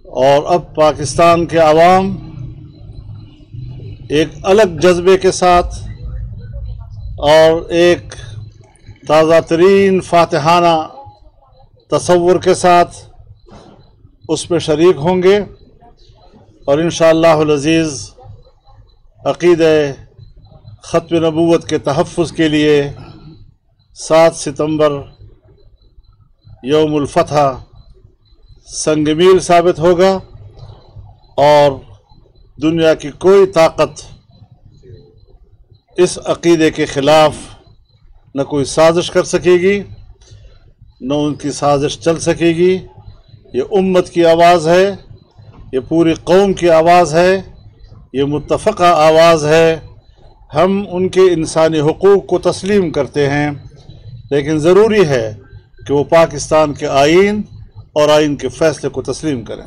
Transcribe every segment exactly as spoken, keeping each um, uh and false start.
اور اب پاکستان کے عوام ایک الگ جذبے کے ساتھ اور ایک تازہ ترین فاتحانہ تصور کے ساتھ اس میں شریک ہوں گے، اور انشاءاللہ العزیز عقیدہ ختم نبوت کے تحفظ کے لیے سات ستمبر یوم الفتح سنگ میل ثابت ہوگا، اور دنیا کی کوئی طاقت اس عقیدے کے خلاف نہ کوئی سازش کر سکے گی، نہ ان کی سازش چل سکے گی۔ یہ امت کی آواز ہے، یہ پوری قوم کی آواز ہے، یہ متفقہ آواز ہے۔ ہم ان کے انسانی حقوق کو تسلیم کرتے ہیں، لیکن ضروری ہے کہ وہ پاکستان کے آئین اور آئین کے فیصلے کو تسلیم کریں۔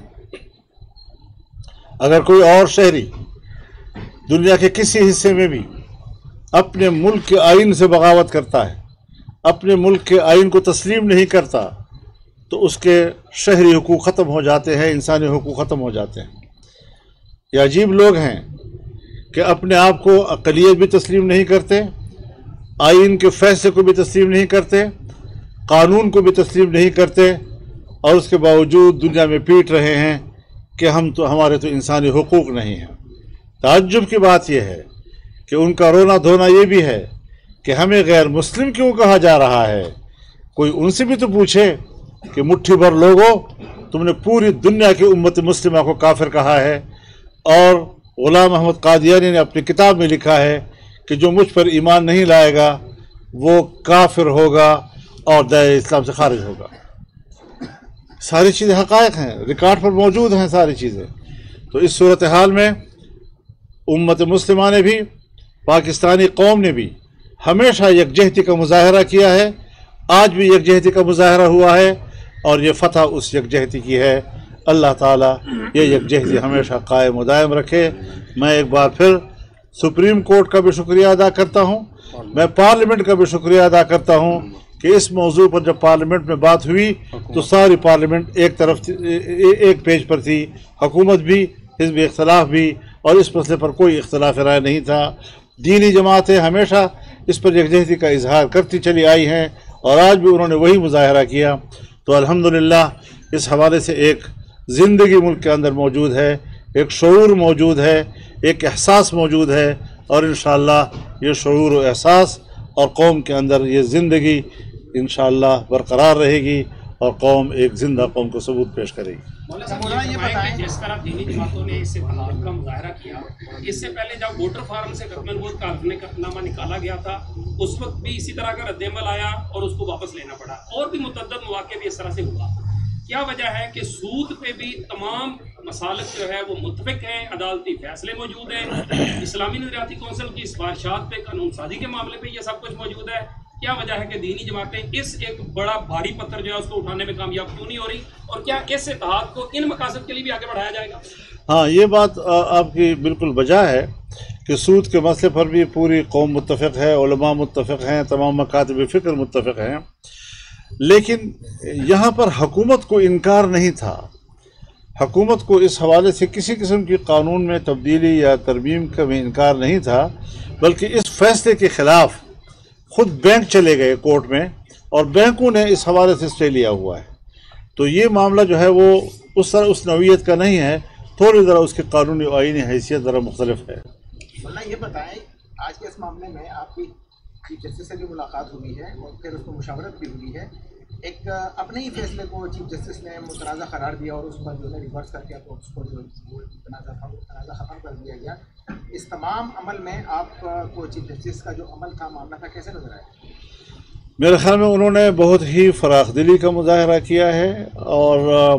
اگر کوئی اور شہری دنیا کے کسی حصے میں بھی اپنے ملک کے آئین سے بغاوت کرتا ہے، اپنے ملک کے آئین کو تسلیم نہیں کرتا، تو اس کے شہری حقوق ختم ہو جاتے ہیں، انسانی حقوق ختم ہو جاتے ہیں۔ یہ عجیب لوگ ہیں کہ اپنے آپ کو اقلیت بھی تسلیم نہیں کرتے، آئین کے فیصلے کو بھی تسلیم نہیں کرتے، قانون کو بھی تسلیم نہیں کرتے، اور اس کے باوجود دنیا میں پیٹ رہے ہیں کہ ہم تو ہمارے تو انسانی حقوق نہیں ہیں۔ تعجب کی بات یہ ہے کہ ان کا رونا دھونا یہ بھی ہے کہ ہمیں غیر مسلم کیوں کہا جا رہا ہے۔ کوئی ان سے بھی تو پوچھے کہ مٹھی بھر لوگوں، تم نے پوری دنیا کی امت مسلمہ کو کافر کہا ہے، اور غلام احمد قادیانی نے اپنی کتاب میں لکھا ہے کہ جو مجھ پر ایمان نہیں لائے گا وہ کافر ہوگا اور دائرہ اسلام سے خارج ہوگا۔ ساری چیزیں حقائق ہیں، ریکارڈ پر موجود ہیں ساری چیزیں۔ تو اس صورتحال میں امت مسلمہ نے بھی، پاکستانی قوم نے بھی ہمیشہ یکجہتی کا مظاہرہ کیا ہے، آج بھی یکجہتی کا مظاہرہ ہوا ہے، اور یہ فتح اس یکجہتی کی ہے۔ اللہ تعالیٰ یہ یکجہتی ہمیشہ قائم و دائم رکھے۔ میں ایک بار پھر سپریم کورٹ کا بھی شکریہ ادا کرتا ہوں، میں پارلیمنٹ کا بھی شکریہ ادا کرتا ہوں کہ اس موضوع پر جب پارلیمنٹ میں بات ہوئی تو ساری پارلیمنٹ ایک طرف ایک پیج پر تھی، حکومت بھی، حزب اختلاف بھی، اور اس مسئلے پر کوئی اختلاف رائے نہیں تھا۔ دینی جماعتیں ہمیشہ اس پر یکجہتی کا اظہار کرتی چلی آئی ہیں، اور آج بھی انہوں نے وہی مظاہرہ کیا۔ تو الحمدللہ اس حوالے سے ایک زندگی ملک کے اندر موجود ہے، ایک شعور موجود ہے، ایک احساس موجود ہے، اور انشاءاللہ یہ شعور و احساس اور قوم کے اندر یہ زندگی انشاءاللہ برقرار رہے گی، اور قوم ایک زندہ قوم کو ثبوت پیش کرے گی۔ مولانا یہ بتائیں کہ جس طرح دینی جماعتوں نے اس سے خلاف کا مظاہرہ کیا، اس سے پہلے جب ووٹر فارم سے ختم نبوت کا حلف نامہ نکالا گیا تھا اس وقت بھی اسی طرح کا رد عمل آیا اور اس کو واپس لینا پڑا، اور بھی متعدد مواقع بھی اس طرح سے ہوا۔ کیا وجہ ہے کہ سود پہ بھی تمام مسالک جو ہے وہ متفق ہیں، عدالتی فیصلے موجود ہیں، اسلامی نظریاتی کونسل کی سفارشات پہ، قانون سازی کے معاملے پہ یہ سب کچھ موجود ہے؟ کیا وجہ ہے کہ دینی جماعتیں اس ایک بڑا بھاری پتھر جو ہے اس کو اٹھانے میں کامیاب کیوں نہیں ہو رہی، اور کیا اس اتحاد کو ان مقاصد کے لیے بھی آگے بڑھایا جائے گا؟ ہاں، یہ بات آپ کی بالکل بجا ہے کہ سود کے مسئلے پر بھی پوری قوم متفق ہے، علماء متفق ہیں، تمام مکاتب فکر متفق ہیں، لیکن یہاں پر حکومت کو انکار نہیں تھا۔ حکومت کو اس حوالے سے کسی قسم کی قانون میں تبدیلی یا ترمیم کا بھی انکار نہیں تھا، بلکہ اس فیصلے کے خلاف خود بینک چلے گئے کورٹ میں، اور بینکوں نے اس حوالے سے اسٹے لیا ہوا ہے۔ تو یہ معاملہ جو ہے وہ اس طرح اس نوعیت کا نہیں ہے، تھوڑی ذرا اس کی قانونی و آئینی حیثیت ذرا مختلف ہے۔ مولانا یہ بتائیں، آج کے اس معاملے میں آپ کی چیف جسٹس سے بھی ملاقات ہوئی ہے اور پھر اس کو مشاورت بھی ہوئی ہے، ایک اپنے ہی فیصلے کو چیف جسٹس نے متنازع قرار دیا اور اس پر جو ہے ریورس کر کے اس کو جو تنازع ختم کر دیا گیا۔ اس تمام عمل میں آپ کو چیف جسٹس کا جو عمل کا معاملہ تھا کیسے نظر آیا؟ میرے خیال میں انہوں نے بہت ہی فراخ دلی کا مظاہرہ کیا ہے، اور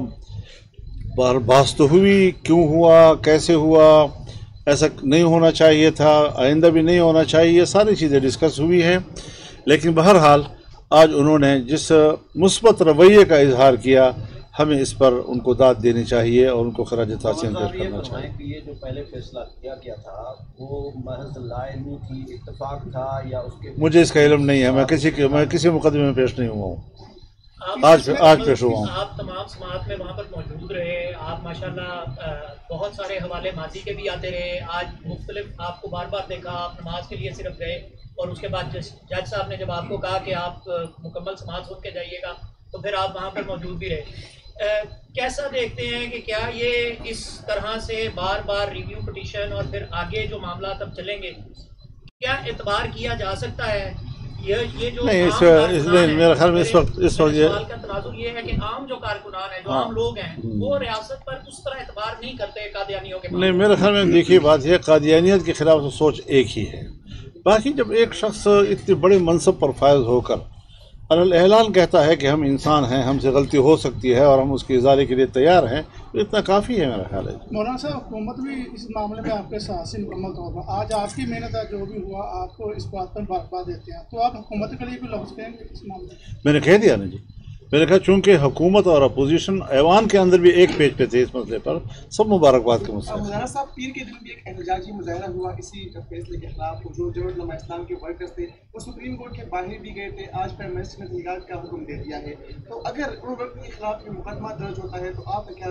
بحث تو ہوئی کیوں ہوا، کیسے ہوا، ایسا نہیں ہونا چاہیے تھا، آئندہ بھی نہیں ہونا چاہیے، ساری چیزیں ڈسکس ہوئی ہیں۔ لیکن بہرحال آج انہوں نے جس مثبت رویے کا اظہار کیا، ہمیں اس پر ان کو داد دینی چاہیے اور ان کو خراج تحسین پیش کرنا چاہیے۔ یہ جو پہلے فیصلہ کیا گیا تھا وہ محض لا علمی کی اتفاق تھا یا اس کے؟ مجھے اس کا علم نہیں ہے، میں کسی میں کسی مقدمے میں پیش نہیں ہوا ہوں۔ آج آج پیش ہوا ہوں۔ آپ تمام سماعت میں وہاں پر موجود رہے، آپ ماشاءاللہ بہت سارے حوالے ماضی کے بھی آتے رہے، آج مختلف آپ کو بار بار دیکھا، آپ نماز کے لیے صرف گئے اور اس کے بعد جج صاحب نے جب آپ کو کہا کہ آپ مکمل سماعت سن کے جائیے گا تو پھر آپ وہاں پر موجود بھی رہے۔ کیسا دیکھتے ہیں کہ کیا یہ اس طرح سے بار بار ریویو پٹیشن اور پھر آگے جو معاملات اب چلیں گے کیا اعتبار کیا جا سکتا ہے؟ یہ یہ جو نہیں اس میرے خیال میں اس وقت اس وقت یہ سوال کا تناظر یہ ہے کہ عام جو کارکنان ہیں جو عام لوگ ہیں وہ ریاست پر اس طرح اعتبار نہیں کرتے قادیانیوں کے۔ نہیں میرے خیال میں دیکھیے بات یہ قادیانیت کے خلاف تو سوچ ایک ہی ہے، باقی جب ایک شخص اتنے بڑے منصب پر فائز ہو کر اعلان کہتا ہے کہ ہم انسان ہیں، ہم سے غلطی ہو سکتی ہے اور ہم اس کی ازالے کے لیے تیار ہیں، تو اتنا کافی ہے میرا خیال ہے۔ مولانا صاحب حکومت بھی اس معاملے میں آپ کے ساتھ سے مکمل طور پر آج آپ کی محنت ہے جو بھی ہوا آپ کو اس بات پر مبارکباد دیتے ہیں، تو آپ حکومت کے لیے کوئی لفظ کہیں گے اس معاملے میں؟ میں نے کہہ دیا نا جی، میں نے کہا چونکہ حکومت اور اپوزیشن ایوان کے اندر بھی ایک پیج پہ تھے اس مسئلے پر، سب مبارکباد کے مسئلے۔ مولانا صاحب پیر کے دن بھی ایک احتجاجی مظاہرہ ہوا اسی فیصلے کے خلاف، جو جمعیت علماء اسلام کے ورکرز تھے وہ سپریم کورٹ کے باہر بھی گئے تھے، آج پرائم منسٹر نے تحقیقات کا حکم دے دیا ہے، تو اگر ان ورکرز کے خلاف مقدمہ درج ہوتا ہے تو آپ کیا؟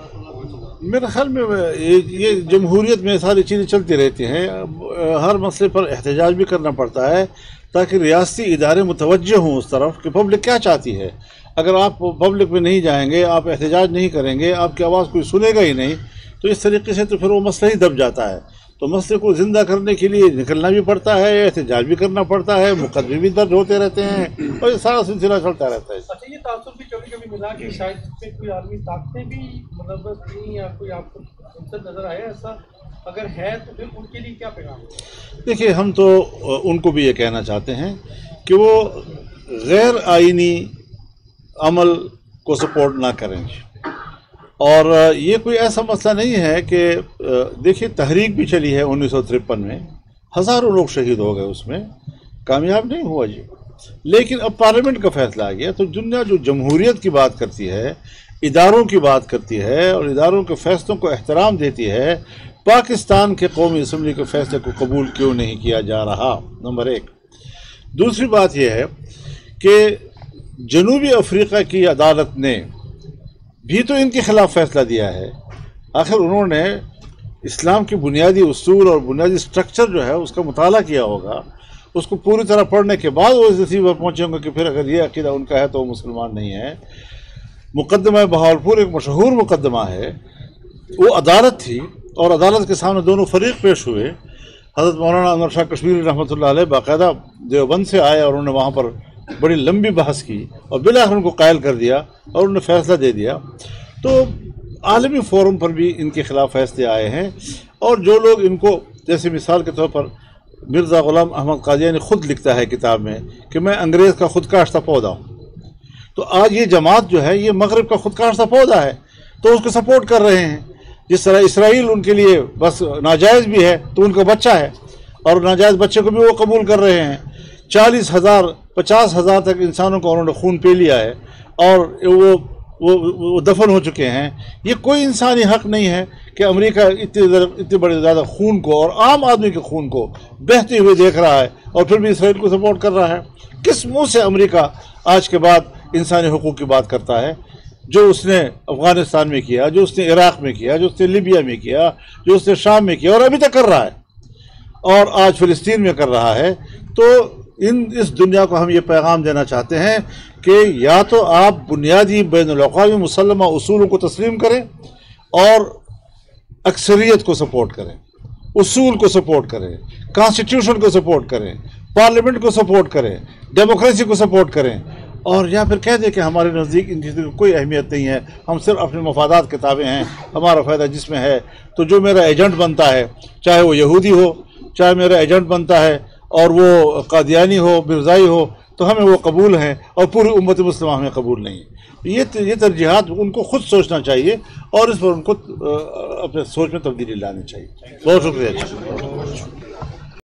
میرے خیال میں یہ جمہوریت میں ساری چیزیں چلتی رہتی ہیں، ہر مسئلے پر احتجاج بھی کرنا پڑتا ہے تاکہ ریاستی ادارے متوجہ ہوں اس طرف کہ پبلک کیا چاہتی ہے۔ اگر آپ پبلک میں نہیں جائیں گے، آپ احتجاج نہیں کریں گے، آپ کی آواز کوئی سنے گا ہی نہیں، تو اس طریقے سے تو پھر وہ مسئلہ ہی دب جاتا ہے۔ تو مسئلے کو زندہ کرنے کے لیے نکلنا بھی پڑتا ہے، احتجاج بھی کرنا پڑتا ہے، مقدمے بھی درج ہوتے رہتے ہیں اور یہ سارا سلسلہ چلتا رہتا ہے۔ اچھا یہ تعصب بھی کبھی کبھی ملا کہ شاید سے کوئی عالمی طاقتیں بھی ملوث نہیں یا کوئی آپ کو نظر آیا ایسا؟ اگر ہے تو پھر ان کے لیے کیا پیغام ہے؟ دیکھیے ہم تو ان کو بھی یہ کہنا چاہتے ہیں کہ وہ غیر آئینی عمل کو سپورٹ نہ کریں، اور یہ کوئی ایسا مسئلہ نہیں ہے کہ دیکھیے تحریک بھی چلی ہے انیس سو ترپن میں، ہزاروں لوگ شہید ہو گئے، اس میں کامیاب نہیں ہوا جی، لیکن اب پارلیمنٹ کا فیصلہ آ گیا تو دنیا جو جمہوریت کی بات کرتی ہے، اداروں کی بات کرتی ہے اور اداروں کے فیصلوں کو احترام دیتی ہے، پاکستان کے قومی اسمبلی کے فیصلے کو قبول کیوں نہیں کیا جا رہا؟ نمبر ایک۔ دوسری بات یہ ہے کہ جنوبی افریقہ کی عدالت نے بھی تو ان کے خلاف فیصلہ دیا ہے، آخر انہوں نے اسلام کی بنیادی اصول اور بنیادی سٹرکچر جو ہے اس کا مطالعہ کیا ہوگا، اس کو پوری طرح پڑھنے کے بعد وہ اس نتیجے پر پہنچیں گے کہ پھر اگر یہ عقیدہ ان کا ہے تو وہ مسلمان نہیں ہے۔ مقدمہ بہاولپور ایک مشہور مقدمہ ہے، وہ عدالت تھی اور عدالت کے سامنے دونوں فریق پیش ہوئے، حضرت مولانا انور شاہ کشمیری رحمۃ اللہ علیہ باقاعدہ دیوبند سے آئے اور انہوں نے وہاں پر بڑی لمبی بحث کی اور بالآخر ان کو قائل کر دیا اور انہوں نے فیصلہ دے دیا۔ تو عالمی فورم پر بھی ان کے خلاف فیصلے آئے ہیں، اور جو لوگ ان کو، جیسے مثال کے طور پر مرزا غلام احمد قادیانی خود لکھتا ہے کتاب میں کہ میں انگریز کا خود کاشتہ پودا ہوں، تو آج یہ جماعت جو ہے یہ مغرب کا خود کاشتہ پودا ہے، تو اس کو سپورٹ کر رہے ہیں۔ جس طرح اسرائیل ان کے لیے بس ناجائز بھی ہے تو ان کا بچہ ہے، اور ناجائز بچے کو بھی وہ قبول کر رہے ہیں۔ چالیس ہزار پچاس ہزار تک انسانوں کو انہوں نے خون پی لیا ہے اور وہ وہ دفن ہو چکے ہیں۔ یہ کوئی انسانی حق نہیں ہے کہ امریکہ اتنے اتنے بڑے زیادہ خون کو اور عام آدمی کے خون کو بہتے ہوئے دیکھ رہا ہے اور پھر بھی اسرائیل کو سپورٹ کر رہا ہے۔ کس منہ سے امریکہ آج کے بعد انسانی حقوق کی بات کرتا ہے؟ جو اس نے افغانستان میں کیا، جو اس نے عراق میں کیا، جو اس نے لیبیا میں کیا، جو اس نے شام میں کیا اور ابھی تک کر رہا ہے اور آج فلسطین میں کر رہا ہے، تو ان اس دنیا کو ہم یہ پیغام دینا چاہتے ہیں کہ یا تو آپ بنیادی بین الاقوامی مسلمہ اصولوں کو تسلیم کریں اور اکثریت کو سپورٹ کریں، اصول کو سپورٹ کریں، کانسٹیٹیوشن کو سپورٹ کریں، پارلیمنٹ کو سپورٹ کریں، ڈیموکریسی کو سپورٹ کریں، اور یا پھر کہہ دیں کہ ہمارے نزدیک ان چیزوں کی کوئی اہمیت نہیں ہے، ہم صرف اپنے مفادات کے تابع ہیں، ہمارا فائدہ جس میں ہے، تو جو میرا ایجنٹ بنتا ہے چاہے وہ یہودی ہو، چاہے میرا ایجنٹ بنتا ہے اور وہ قادیانی ہو، مرزائی ہو، تو ہمیں وہ قبول ہیں اور پوری امت مسلمہ ہمیں قبول نہیں ہے۔ یہ یہ ترجیحات ان کو خود سوچنا چاہیے اور اس پر ان کو اپنے سوچ میں تبدیلی لانی چاہیے۔ بہت شکریہ۔